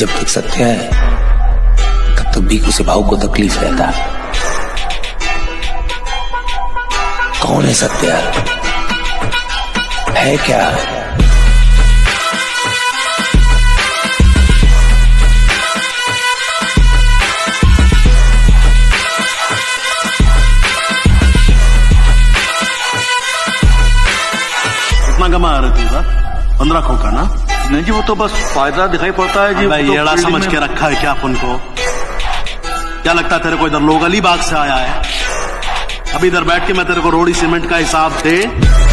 जब तक सत्य है तब तक भीखू से भाव को तकलीफ रहता। कौन है सत्य? है क्या? कितना कमा रहे थे सर? 15 खोखा ना? नहीं जी, वो तो बस फायदा दिखाई पड़ता है जी। भाई तो येड़ा समझ के रखा है क्या अपन को? क्या लगता है तेरे को इधर लोग अलीबाग से आया है? अभी इधर बैठ के मैं तेरे को रोड़ी सीमेंट का हिसाब दे